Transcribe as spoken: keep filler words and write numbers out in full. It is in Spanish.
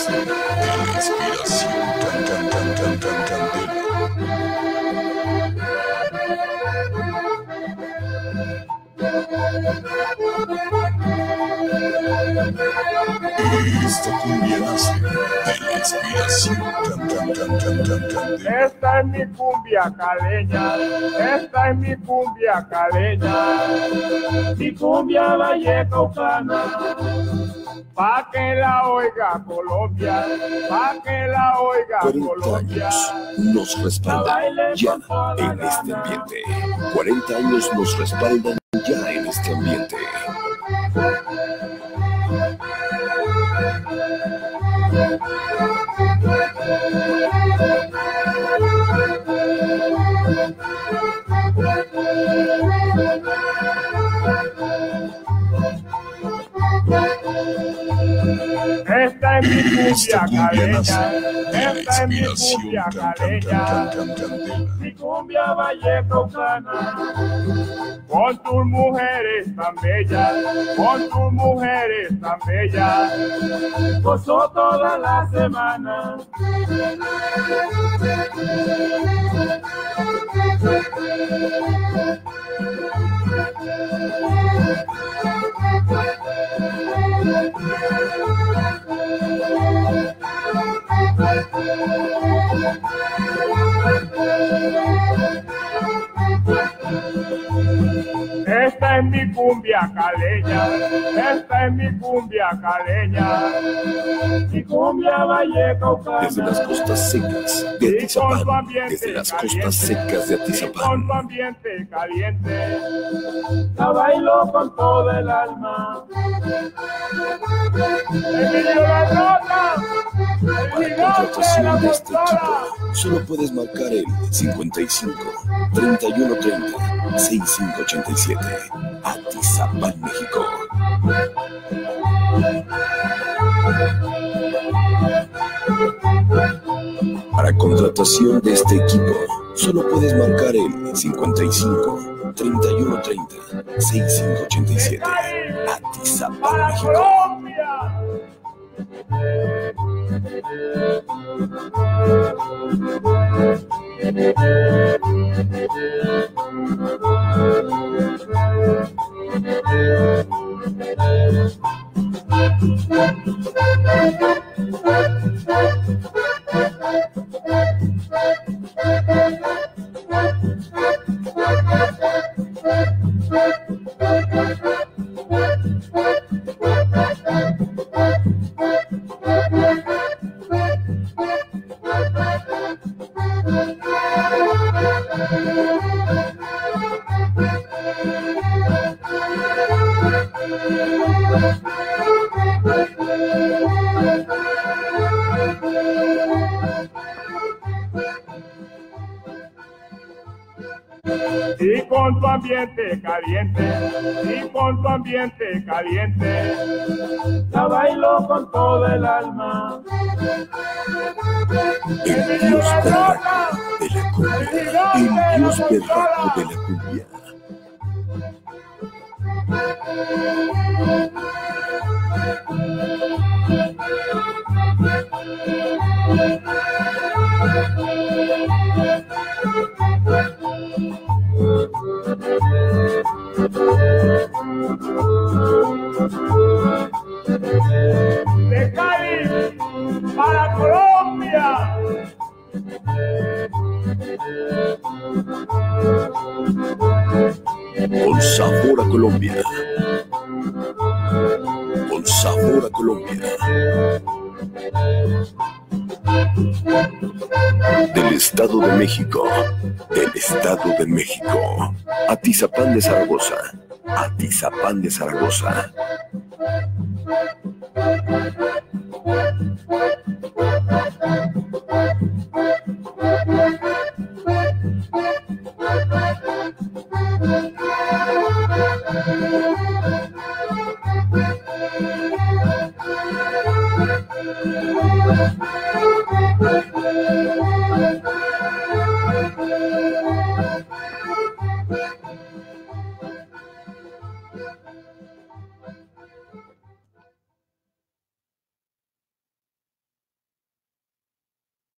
nace de la inspiración. Can, can, can, can, can, candela. Esta cumbia nace de la inspiración. Can, can, can, can, can, candela. Esta es mi cumbia caleña, esta es mi cumbia caleña, mi cumbia vallecaucana, pa' que la oiga Colombia, pa' que la oiga cuarenta Colombia. años nos respaldan ya en este ambiente. cuarenta años nos respaldan ya en este ambiente. Esta es mi cumbia caleña, de esta es mi inspiración. cumbia Can, can, caleña, can, can, can, candela. mi cumbia vallecaucana, con tus mujeres tan bellas, con tus mujeres tan bellas, gozó toda la semana. Esta es mi cumbia caleña, esta es mi cumbia caleña, mi cumbia vallecaucana. Desde las costas secas de Atizapán, desde las costas secas de Con Atizapán, tu ambiente caliente, la bailo con todo el alma. Emilio La Rosa, el para gigante de la contratación de este consola. equipo, solo puedes marcar el cincuenta y cinco, treinta y uno treinta, sesenta y cinco ochenta y siete. Atizapán, México. Para contratación de este equipo, solo puedes marcar el cincuenta y cinco, treinta y uno treinta, sesenta y cinco ochenta y siete. Atizapán, Para México. Colombia. Y con tu ambiente caliente, y con tu ambiente caliente, la bailo con todo el alma. El dios berraco de la cumbia, el dios berraco de la cumbia. De Cali para Colombia. Con sabor a Colombia. Con sabor a Colombia. Del Estado de México. Del Estado de México. Atizapán de Zaragoza. Atizapán de Zaragoza. Thank you.